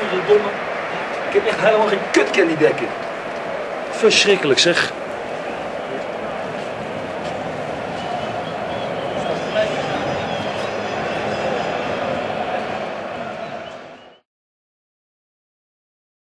Godverdomme. Ik heb echt helemaal geen kut, Kenny Dekker. Verschrikkelijk zeg.